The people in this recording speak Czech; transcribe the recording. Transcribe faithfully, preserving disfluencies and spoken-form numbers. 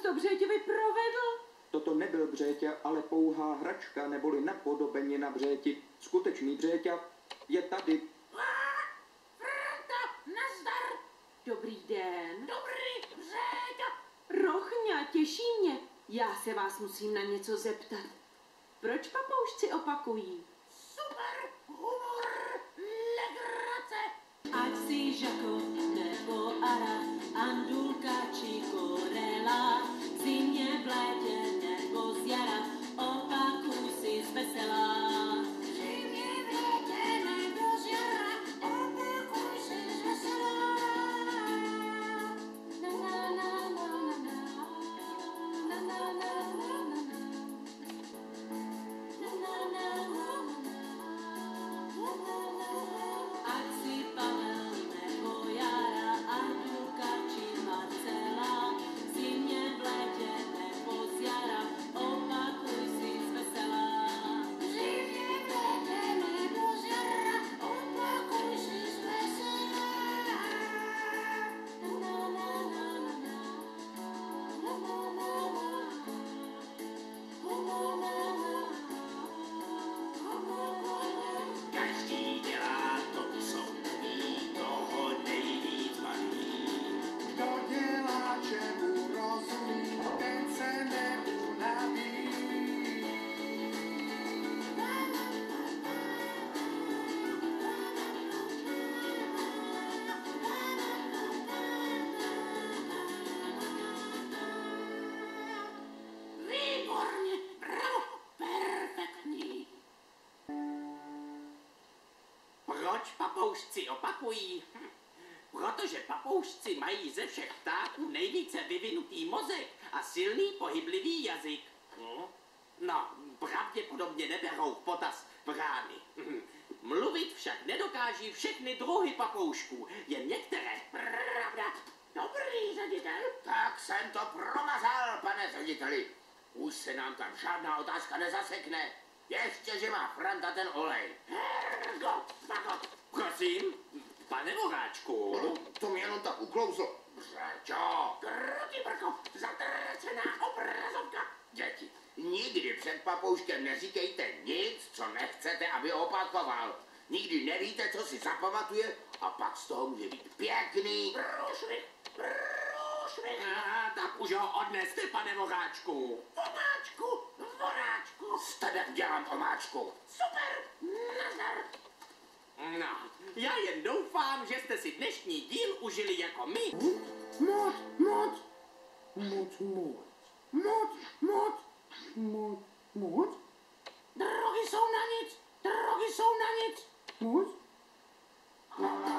to Břeťovi provedl? Toto nebyl Břeťa, ale pouhá hračka neboli napodobenina Břeti. Skutečný Břeťa je tady. Franta, nazdar! Dobrý den. Dobrý, Břeťa! Rochňa, těší mě. Já se vás musím na něco zeptat. Proč papoušci opakují? Super, humor, legrace! Ať si Žako nebo Ara, Andulka či Korela, v zimě, v létě nebo z jara, opakuj si zvesela. V zimě, v létě nebo z jara, opakuj si zvesela. Na na na na na na, na na na na na na, na na na na na. Ať si Pavel nebo Jara, Andulka či Marcela, v zimě, v létě nebo z jara, opakuj si zvesela. V zimě, v létě nebo z jara, opakuj si zvesela. Na na na na na na, na na na na na, na na na na. Každý dělá to, co umí, toho nejvíc baví. Kdo dělá, čemu rozumí, ten se neunaví. Výborně, bravo, perfektní. Proč papoušci opakují? Hm. Protože papoušci mají ze všech ptáků nejvíce vyvinutý mozek a silný pohyblivý jazyk. Hm? No, pravděpodobně neberou v potaz vrány. Hm. Mluvit však nedokáží všechny druhy papoušků, jen některé. Pravda, dobrý ředitel. Tak jsem to promazal, pane řediteli. Už se nám tam žádná otázka nezasekne. Ještě, že má Franta ten olej. Hergot, fagot. Prosím, pane Voráčku. To mi jenom tak uklouzlo. Břeťo, Krutibrko, zatrcená obrazovka. děti, nikdy před papouškem neříkejte nic, co nechcete, aby opakoval. Nikdy nevíte, co si zapamatuje a pak z toho může být pěkný. Průšvih, průšvih. A, tak už ho odneste, pane Voráčku. Omáčku, voráčku. Z tebe udělám omáčku. Super, nazdar. No, já jen doufám, že jste si dnešní díl užili jako my. Moc, moc, moc, moc, moc, moc, moc, moc, Drogy jsou na nic, drogy jsou na nic. moc.